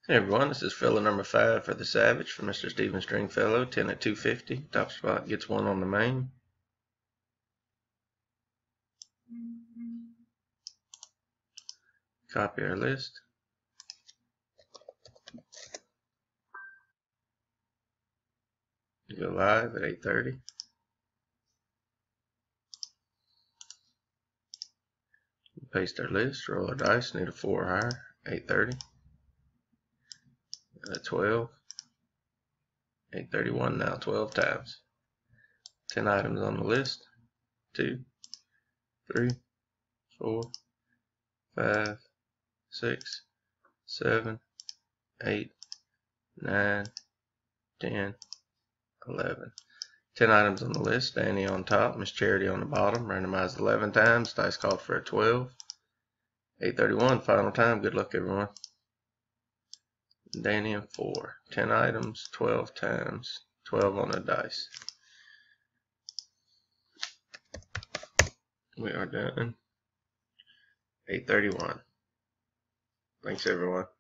Hey everyone, this is filler number 5 for the Savage for Mr. Steven Stringfellow, 10 at 250. Top spot gets 1 on the main. Copy our list. Go live at 8:30. Paste our list, roll our dice, need a 4 or higher, 8:30. 12. 8:31 now, 12 times. 10 items on the list. 2, 3, 4, 5, 6, 7, 8, 9, 10, 11. 10 items on the list. Danny on top, Miss Charity on the bottom. Randomized 11 times. Dice called for a 12. 8:31, final time. Good luck, everyone. Danny and 4. 10 items, 12 times. 12 on the dice. We are done. 8:31. Thanks, everyone.